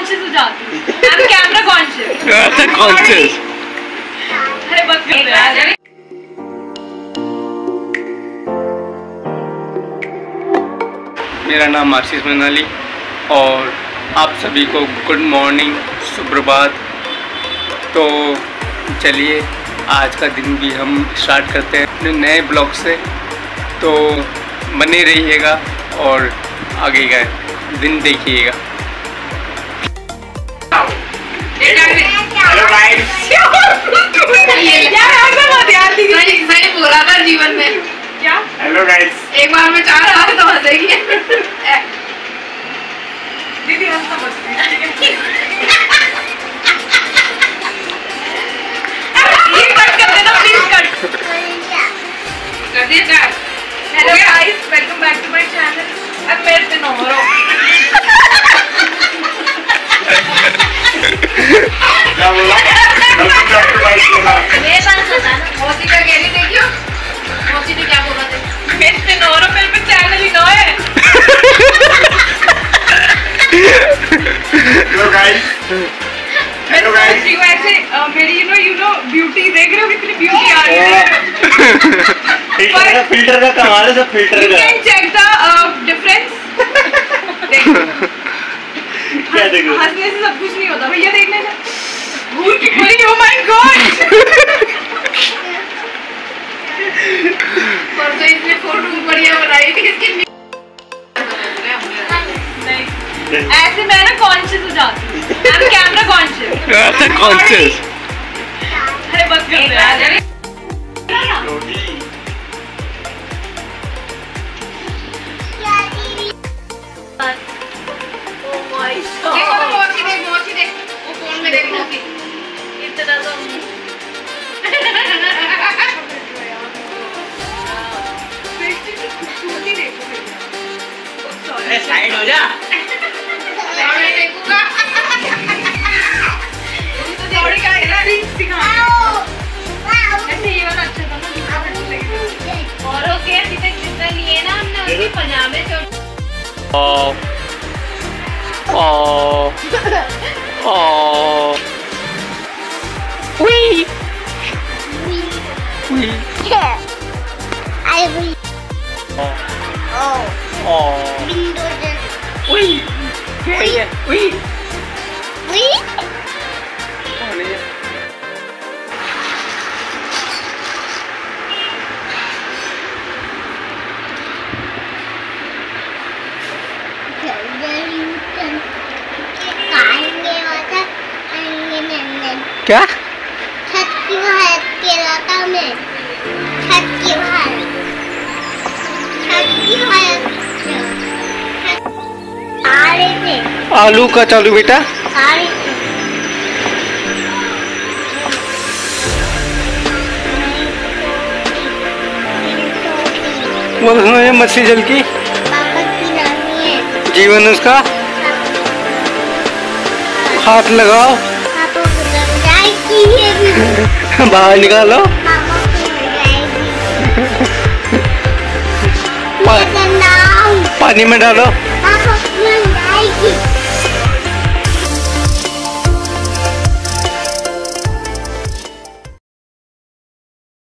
Conscious हो जाती हूँ। I'm camera conscious. अच्छा कॉन्शियस। अरे बस कर दो यार। मेरा नाम आशीष मैनाली और आप सभी को गुड मॉर्निंग, सुप्रभात। तो चलिए आज का दिन भी हम स्टार्ट करते हैं अपने नए ब्लॉग से। तो बने रहिएगा और आगे का दिन देखिएगा। हेलो गाइस, सही बोला था जीवन में क्या? हेलो गाइस, एक बार में 4 बार तो हंसेगी दीदी। हंसना मत ये कट कर देना प्लीज, कट कर दिया क्या? Hello guys, welcome back to my channel. अब मेरे पे नो रो क्या बोला? ये बात बता ना, मौसी का गैली देखियो। मौसी ने क्या बोला था? मेरे पे नो रो, मेरे पे चैनल ही नो है। हेलो गाइस, हेलो गाइस, वैसे मेरी यू नो ब्यूटी देख रहे हो, कितनी ब्यूटी आ रही है। फिल्टर का कमाल है, सब फिल्टर का। Can check the difference. क्या देखो? हंसने से सब कुछ नहीं होता भैया, देखने से भूल की पूरी। ओह माय गॉड, पर तो इसने फोटो बढ़िया बनाई थी इसकी। नहीं ऐसे मैं ना कॉन्शियस हो जाती हूँ। I'm camera conscious. अच्छा कॉन्शियस। अरे बस कर दो यार। मौसी देख, वो फोन में देख मौसी। इतना तो साइड हो जा। ऐसे ये वाला अच्छा था ना। और ओके अभी तक जितना लिए ना हमने उसके पजामे छोड़। Wee. Yeah. I will. Oh. Windows. Wee. Wee. We? क्या? छत की बाहर केलाता में। छत की बाहर। छत की बाहर। आ रहे थे। आलू का चालू बेटा। आ रहे थे। वो मछली जल की पापा की नानी है। जीवन उसका हाथ लगाओ। पापा को लग जाएगी ये भी। बाहर निकालो। पापा को लग जाएगी। ये नाम। पानी में डालो। पापा